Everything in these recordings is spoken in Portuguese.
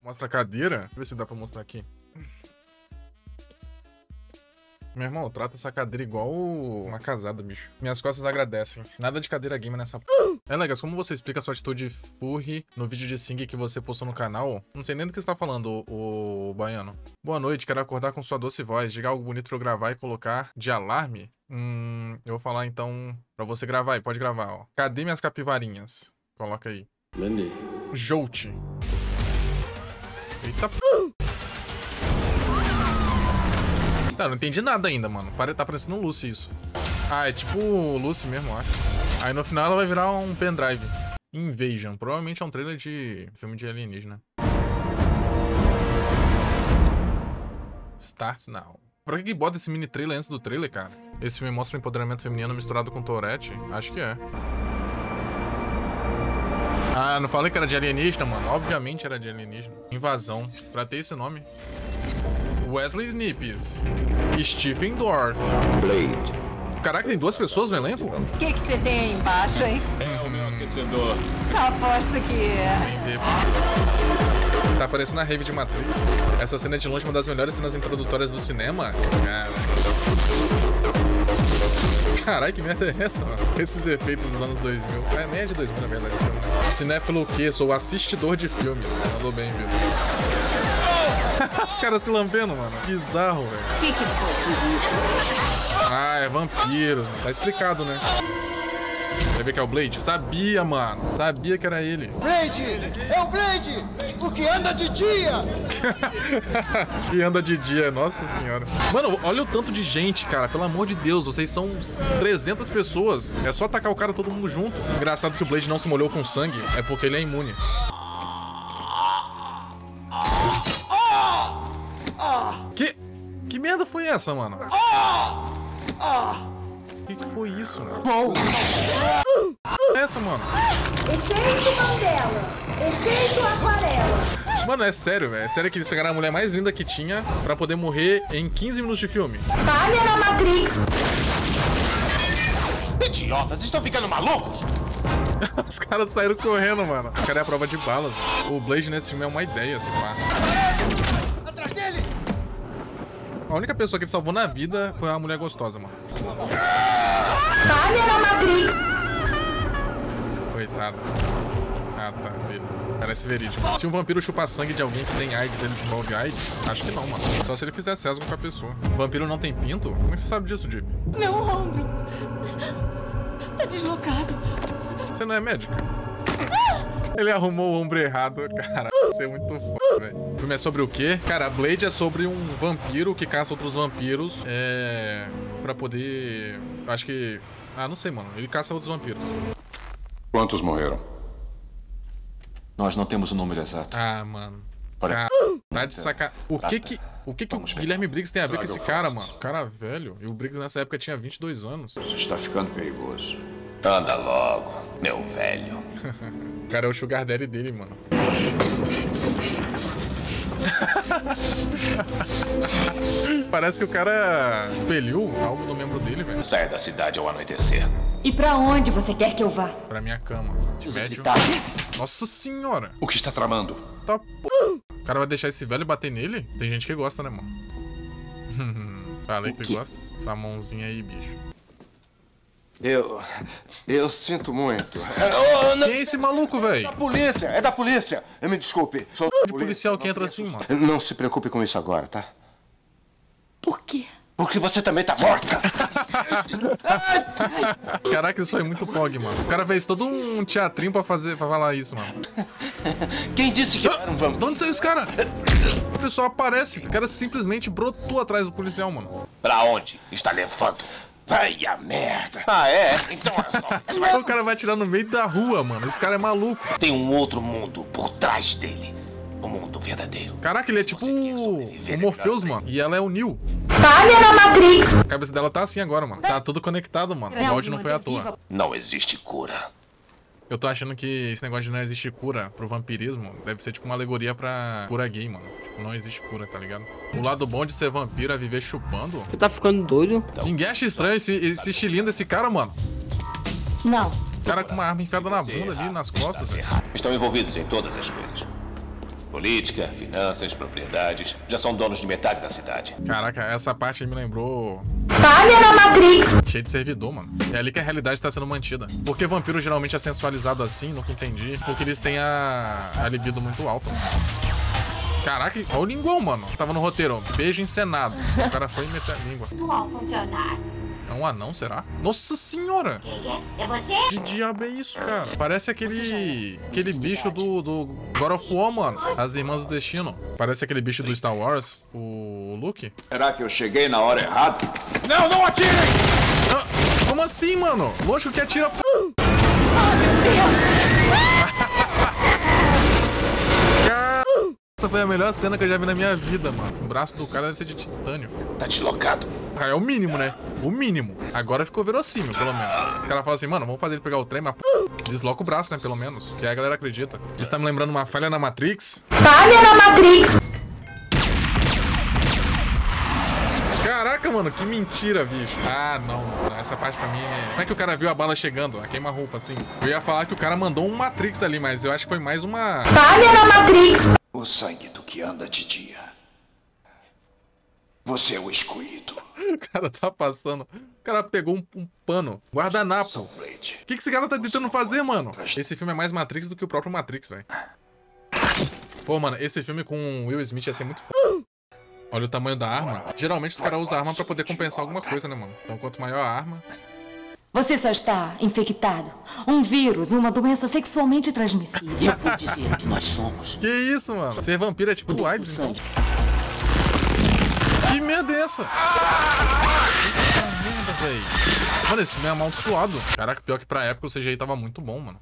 Mostra a cadeira. Deixa eu ver se dá pra mostrar aqui. Meu irmão, trata essa cadeira igual uma casada, bicho. Minhas costas agradecem. Nada de cadeira gamer nessa p... Legas, como você explica a sua atitude furry no vídeo de Sing que você postou no canal? Não sei nem do que você tá falando, o baiano. Boa noite, quero acordar com sua doce voz. Diga algo bonito pra eu gravar e colocar de alarme? Eu vou falar então pra você gravar aí. Pode gravar, ó. Cadê minhas capivarinhas? Coloca aí. Mandy. Jolt. Eita p... Não, não entendi nada ainda, mano. Tá parecendo um Lucy isso. Ah, é tipo Lucy mesmo, eu acho. Aí no final ela vai virar um pendrive. Invasion. Provavelmente é um trailer de filme de alienígena. Starts now. Pra que bota esse mini trailer antes do trailer, cara? Esse filme mostra o empoderamento feminino misturado com Tourette? Acho que é. Ah, não falei que era de alienígena, mano. Obviamente era de alienígena. Invasão. Pra ter esse nome. Wesley Snipes. Stephen Dorff. Blade. Caraca, tem duas pessoas no elenco? O que você tem aí embaixo, hein? É o meu aquecedor. Aposto que é. Nem vê. Tá parecendo a rave de Matrix. Essa cena é de longe uma das melhores cenas introdutórias do cinema. Caralho, que merda é essa, mano? Esses efeitos dos anos 2000. É, nem é de 2000, na verdade, esse filme, né? Cinéfilo o quê? Sou assistidor de filmes. Mandou bem, viu? Os caras se lambendo, mano. Bizarro, velho. O que foi? Ah, é vampiro. Tá explicado, né? Você vê que é o Blade? Sabia, mano. Sabia que era ele. Blade! É o Blade! Porque anda de dia! E anda de dia, nossa senhora. Mano, olha o tanto de gente, cara. Pelo amor de Deus, vocês são 300 pessoas. É só atacar o cara todo mundo junto. Engraçado que o Blade não se molhou com sangue. É porque ele é imune. Que merda foi essa, mano? Que foi isso, mano? Essa, mano? Efeito Mandela. Efeito Aquarela. Mano, é sério, velho. É sério que eles pegaram a mulher mais linda que tinha pra poder morrer em 15 minutos de filme. Falha na Matrix. Idiotas, estão ficando malucos? Os caras saíram correndo, mano. Os caras é a prova de balas. O Blade nesse filme é uma ideia, assim, pá. Atrás dele! A única pessoa que ele salvou na vida foi uma mulher gostosa, mano. Falha na Matrix. Coitado. Ah, tá, beleza. Parece verídico. Se um vampiro chupa sangue de alguém que tem AIDS, ele desenvolve AIDS? Acho que não, mano. Só se ele fizer sesgo com a pessoa. Vampiro não tem pinto? Como é que você sabe disso, Jeep? Meu ombro tá deslocado. Você não é médica? Ele arrumou o ombro errado, cara. Isso é muito foda, velho. O filme é sobre o quê? Cara, Blade é sobre um vampiro que caça outros vampiros. Pra poder... Acho que... Ah, não sei, mano. Ele caça outros vampiros. Quantos morreram? Nós não temos o número exato. Ah, mano. Parece... Tá de sacar. O que o Guilherme Briggs tem a ver com esse cara, mano? O cara velho. E o Briggs nessa época tinha 22 anos. Isso está ficando perigoso. Anda logo, meu velho. O cara é o sugar daddy dele, mano. Parece que o cara expeliu algo do membro dele, velho. Saia da cidade ao anoitecer. E pra onde você quer que eu vá? Pra minha cama. Médio. Nossa senhora. O que está tramando? Tá p... O cara vai deixar esse velho bater nele? Tem gente que gosta, né, mano? Falei que ele gosta. Essa mãozinha aí, bicho. Eu sinto muito. Quem é esse maluco, velho? Polícia! É da polícia! Me desculpe. Sou De policial que entra assim, mano. Não se preocupe com isso agora, tá? Por quê? Porque você também tá morta! Caraca, isso foi muito pog, mano. O cara fez todo um teatrinho pra falar isso, mano. Quem disse que eu era um vampiro? De onde saiu esse cara? O pessoal aparece. O cara simplesmente brotou atrás do policial, mano. Pra onde está levando? Vai a merda! Ah, é? Então olha só. Você vai... O cara vai atirar no meio da rua, mano. Esse cara é maluco. Tem um outro mundo por trás dele. O mundo verdadeiro. Caraca, ele é tipo o Morpheus, mano. E ela é o Neo. Falha na Matrix. A cabeça dela tá assim agora, mano. Tá tudo conectado, mano. O áudio não foi à toa. Não existe cura. Eu tô achando que esse negócio de não existe cura pro vampirismo deve ser tipo uma alegoria pra cura gay, mano. Tipo, não existe cura, tá ligado? O lado bom de ser vampiro é viver chupando. Você tá ficando doido? Ninguém acha estranho esse estilinho desse cara, mano. Não. O cara com uma arma enfiada na bunda ali, nas costas, velho. Estão envolvidos em todas as coisas. Política, finanças, propriedades. Já são donos de metade da cidade. Caraca, essa parte aí me lembrou... Falha na Matrix. Cheio de servidor, mano. É ali que a realidade tá sendo mantida. Por que vampiro geralmente é sensualizado assim? Nunca entendi. Porque eles têm a libido muito alta. Caraca, olha o linguão, mano. Tava no roteiro, ó. Beijo encenado. O cara foi meter a língua. Atual funcionário. É um anão, será? Nossa senhora! É você? Que diabo é isso, cara? Parece aquele bicho do God of War, mano. As Irmãs do Destino. Parece aquele bicho do Star Wars, o Luke. Será que eu cheguei na hora errada? Não, não atirem! Ah, como assim, mano? Lógico que atira... Essa foi a melhor cena que eu já vi na minha vida, mano. O braço do cara deve ser de titânio. Tá deslocado. Ah, é o mínimo, né? O mínimo. Agora ficou verossímil, pelo menos. O cara fala assim, mano, vamos fazer ele pegar o trem, mas desloca o braço, né? Pelo menos. Que aí a galera acredita. Isso tá me lembrando uma falha na Matrix. Falha na Matrix. Caraca, mano, que mentira, bicho. Ah, não, mano. Essa parte pra mim é... Como é que o cara viu a bala chegando? A queima-roupa, assim. Eu ia falar que o cara mandou um Matrix ali, mas eu acho que foi mais uma... Falha na Matrix. O sangue do que anda de dia. Você é o escolhido. O cara tá passando... O cara pegou um pano. Guardanapo. Blade. O que esse cara tá tentando fazer, mano? Esse filme é mais Matrix do que o próprio Matrix, velho. Pô, mano, esse filme com Will Smith ia ser muito foda. Olha o tamanho da arma. Geralmente os caras usam a arma pra poder compensar alguma coisa, né, mano? Então quanto maior a arma... Você só está infectado. Um vírus, uma doença sexualmente transmissível. Eu vou dizer o que nós somos. Que isso, mano? Ser vampiro é tipo AIDS, então. Que merda é essa? Puta merda, velho. Mano, esse filme é amaldiçoado. Caraca, pior que pra época o CGI tava muito bom, mano.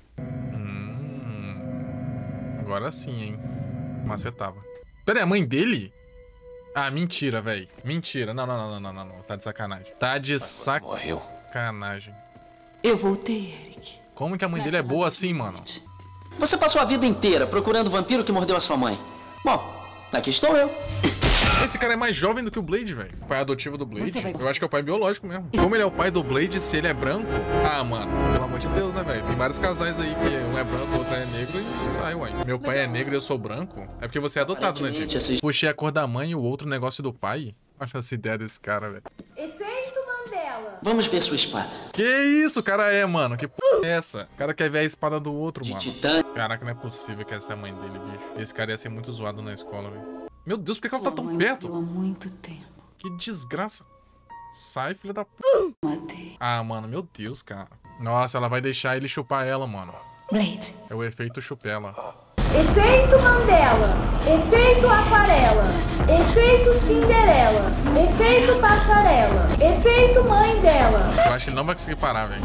Agora sim, hein. Macetava. Pera aí, a mãe dele? Ah, mentira, velho. Mentira. Não. Tá de sacanagem. Tá de sacanagem. Eu voltei, Eric. Como que a mãe dele é boa assim, mano? Você passou a vida inteira procurando o vampiro que mordeu a sua mãe. Bom, aqui estou eu. Esse cara é mais jovem do que o Blade, velho. O pai adotivo do Blade. Vai... Eu acho que é o pai biológico mesmo. Como ele é o pai do Blade, se ele é branco... Ah, mano, pelo amor de Deus, né, velho? Tem vários casais aí que um é branco, o outro é negro e sai, uai. Meu pai é negro e eu sou branco? É porque você é adotado, né, Diego? Puxei a cor da mãe e o outro negócio do pai. Acho essa ideia desse cara, velho. Efeito Mandela. Vamos ver sua espada. Que isso, o cara é, mano? Que porra é essa? O cara quer ver a espada do outro, mano. Titã. Caraca, não é possível que essa é a mãe dele, bicho. Esse cara ia ser muito zoado na escola, velho. Meu Deus, por que ela tá tão perto? Há muito tempo. Que desgraça. Sai, filha da p... Matei. Ah, mano, meu Deus, cara. Nossa, ela vai deixar ele chupar ela, mano. Blade. É o efeito chupela. Efeito Mandela. Efeito Aquarela. Efeito Cinderela. Efeito Passarela. Efeito Mãe dela. Eu acho que ele não vai conseguir parar, velho.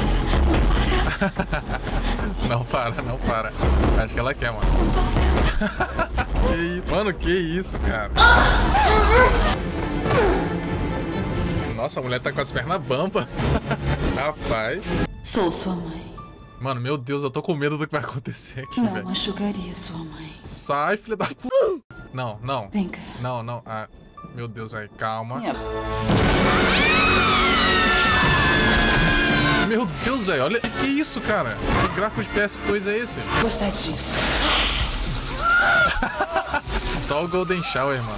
Não para. Acho que ela quer, mano. Mano, que isso, cara? Nossa, a mulher tá com as pernas bamba. Rapaz. Sou sua mãe. Mano, meu Deus, eu tô com medo do que vai acontecer aqui, Não velho. machucaria sua mãe. Sai, filha da p... Não. Vem cá. Não. Ah, meu Deus, velho. Calma. Meu Deus, velho. Olha, que isso, cara? Que gráfico de PS2 é esse? Gostar disso. Só o Golden Shower, mano.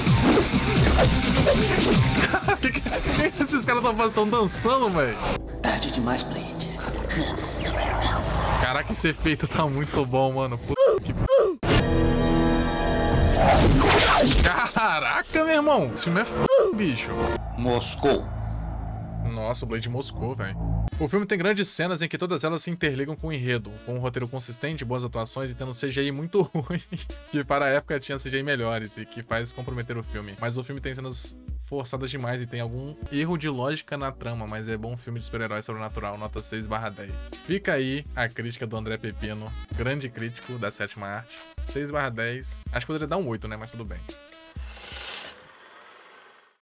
que esses caras tão dançando, velho? Tarde demais, Blade. Caraca, esse efeito tá muito bom, mano. Que... Caraca, meu irmão. Esse filme é f... bicho. Moscou. Nossa, o Blade moscou, velho. O filme tem grandes cenas em que todas elas se interligam com o enredo, com um roteiro consistente, boas atuações e tendo CGI muito ruim, que para a época tinha CGI melhores e que faz comprometer o filme. Mas o filme tem cenas forçadas demais e tem algum erro de lógica na trama, mas é bom filme de super-herói sobrenatural, nota 6/10. Fica aí a crítica do André Pepino, grande crítico da sétima arte. 6/10. Acho que poderia dar um 8, né? Mas tudo bem.